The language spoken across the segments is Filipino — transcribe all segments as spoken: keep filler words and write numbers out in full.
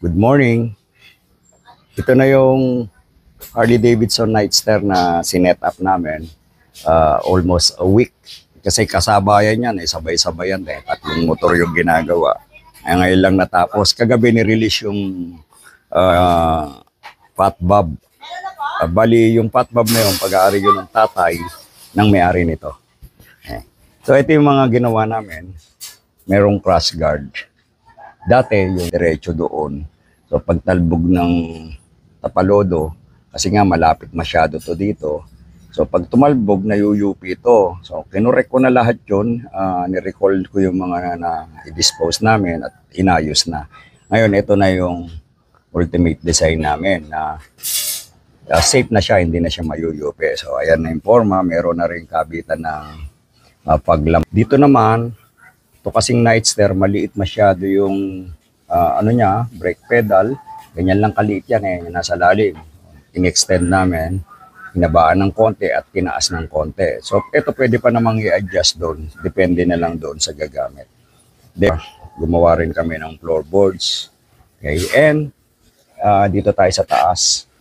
Good morning. Ito na yung Harley Davidson Nightster na sinet up namin uh, almost a week. Kasi kasabayan yan, eh, sabay-sabayan eh. Tatlong motor yung ginagawa. Ay, ngayon lang natapos. Kagabi ni-release yung uh, Fat Bob. Uh, bali, yung Fat Bob na yun, pag-aari yun ng tatay ng may-ari nito. Eh. So, ito yung mga ginawa namin. Merong crash guard. Dati, yung diretso doon. So, pagtalbog ng Tapalodo, kasi nga malapit masyado to dito. So, pag tumalbog, nayuyupi ito. So, kinurek ko na lahat yun. Uh, nirecall ko yung mga na-dispose namin at inayos na. Ngayon, ito na yung ultimate design namin na uh, safe na siya, hindi na siya mayuyupi. So, ayan na yung forma. Meron na rin kabitan ng uh, paglam. Dito naman, ito kasing Nightster, maliit masyado yung uh, ano niya, brake pedal. Ganyan lang kaliit yan eh, nasa lalim. In-extend namin, hinabaan ng konti at tinaas ng konti. So, ito pwede pa namang i-adjust doon. Depende na lang doon sa gagamit. Then, gumawa rin kami ng floorboards. Okay, and uh, dito tayo sa taas.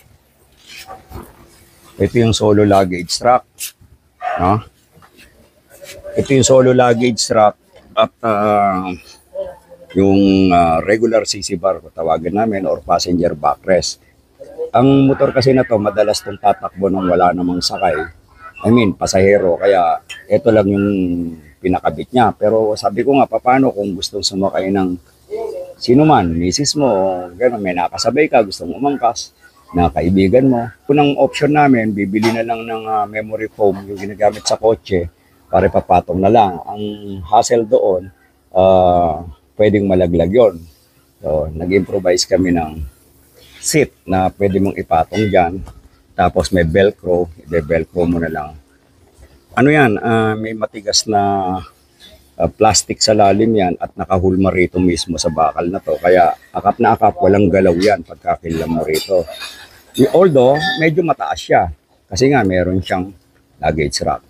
Ito yung solo luggage rack. No? Ito yung solo luggage rack at uh, yung uh, regular C C bar, tawagan namin, or passenger backrest. Ang motor kasi na to, madalas itong tatakbo nang wala namang sakay. I mean, pasahero. Kaya ito lang yung pinakabit niya. Pero sabi ko nga, paano kung gustong sumakay ng sino man, misis mo, gano'n, may nakasabay ka, gustong umangkas, na kaibigan mo. Unang option namin, bibili na lang ng uh, memory foam yung ginagamit sa kotse para ipapatong na lang. Ang hassle doon, uh, pwedeng malaglag yon. So, nag-improvise kami ng seat na pwede mong ipatong dyan. Tapos may velcro, i-velcro mo na lang. Ano yan, uh, may matigas na uh, plastic sa lalim yan at nakahulma rito mismo sa bakal na to. Kaya akap na akap, walang galaw yan pagkakilam mo rito. Although, medyo mataas siya. Kasi nga, meron siyang luggage rack.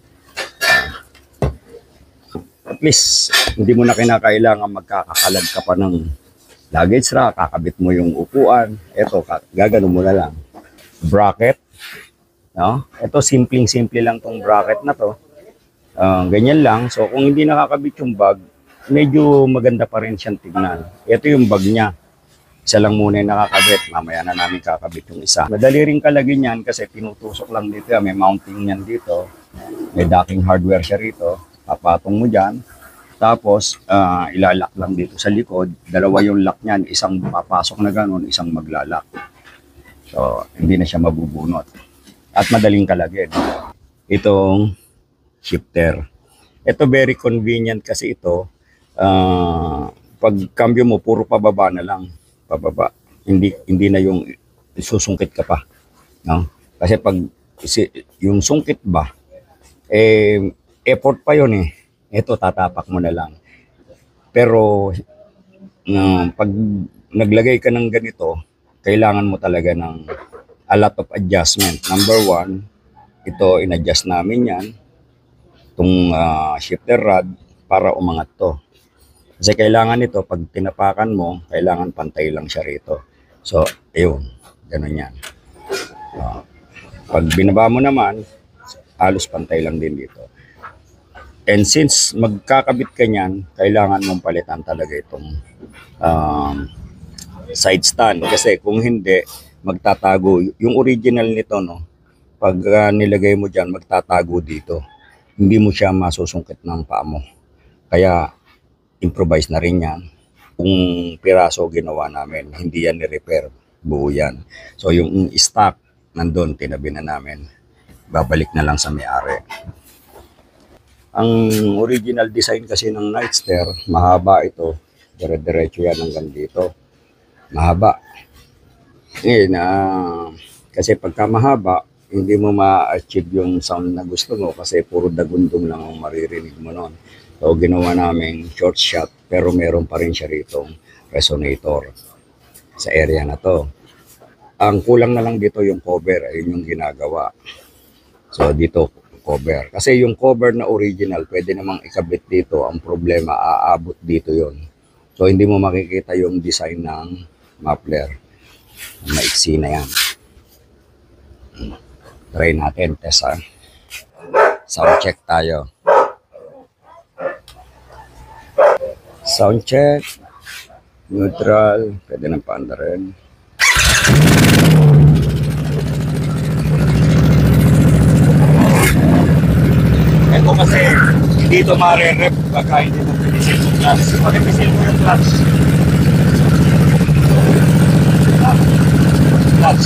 At least, hindi mo na kinakailangan magkakakalag ka pa ng luggage rack, kakabit mo yung upuan. Ito, gagano mo na lang. Bracket. No? Ito, simpleng-simple lang tong bracket na to. Uh, ganyan lang. So, kung hindi nakakabit yung bag, medyo maganda pa rin siyang tignan. Ito yung bag niya. Isa lang muna yung nakakabit. Mamaya na namin kakabit yung isa. Madali rin kalagin yan kasi pinutusok lang dito. May mounting yan dito. May docking hardware siya rito. Papatong mo dyan. Tapos, uh, ilalak lang dito sa likod. Dalawa yung lock niyan. Isang papasok na gano'n, isang maglalak. So, hindi na siya mabubunot. At madaling kalagin. Itong shifter. Ito very convenient kasi ito. Uh, pag cambio mo, puro pababa na lang. Pababa. Hindi, hindi na yung susungkit ka pa. No? Kasi pag yung sungkit ba, eh, effort pa yun eh. Ito, tatapak mo na lang. Pero, uh, pag naglagay ka ng ganito, kailangan mo talaga ng a lot of adjustment. Number one, ito, in-adjust namin yan. Itong uh, shifter rod para umangat to. Kasi kailangan ito, pag tinapakan mo, kailangan pantay lang siya rito. So, ayun, ganun yan. Uh, pag binaba mo naman, halos pantay lang din dito. And since magkakabit ka niyan, kailangan mong palitan talaga itong um, side stand. Kasi kung hindi, magtatago. Yung original nito, no, pag uh, nilagay mo dyan, magtatago dito. Hindi mo siya masusungkit ng paa mo. Kaya, improvise na rin yan. Kung piraso ginawa namin, hindi yan ni-repair. Buo yan. So, yung stock, nandun, tinabi na namin. Babalik na lang sa may-ari. Ang original design kasi ng Nightster, mahaba ito. Dire-diretso yan hanggang dito. Mahaba. Ngayon, uh, kasi pagka mahaba, hindi mo ma-achieve yung sound na gusto mo kasi puro dagundong lang ang maririnig mo noon. So, ginawa namin short shot, pero meron pa rin siya rito resonator sa area na to. Ang kulang na lang dito yung cover, ayun yung ginagawa. So, dito, cover. Kasi yung cover na original, pwede namang ikabit dito. Ang problema, aabot dito yon. So, hindi mo makikita yung design ng muffler. Maiksi na yan. Try natin, test ha. Sound check tayo. Sound check. Neutral. Pwede ng paanda rin. Ito kasi, dito mare-rep baka hindi mo pinisil yung clutch. Pag pinisil mo yung clutch. Clutch.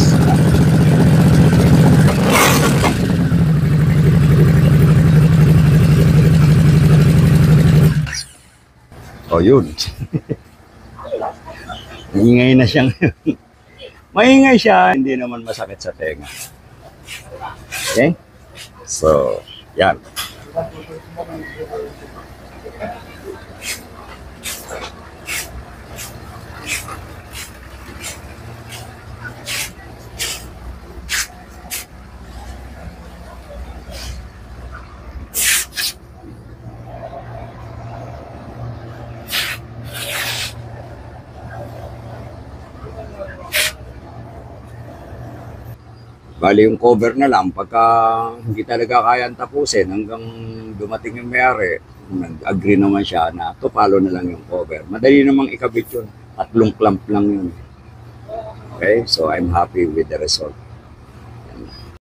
O yun. Maingay na siya ngayon. Maingay siya, hindi naman masakit sa tenga. Okay? So, yan. Bali yung cover na lang, pagka hindi talaga kayang tapusin hanggang dumating yung may-ari, nag-agree naman siya na tupalo na lang yung cover. Madali namang ikabit yun. Tatlong clamp lang yun. Okay, so I'm happy with the result.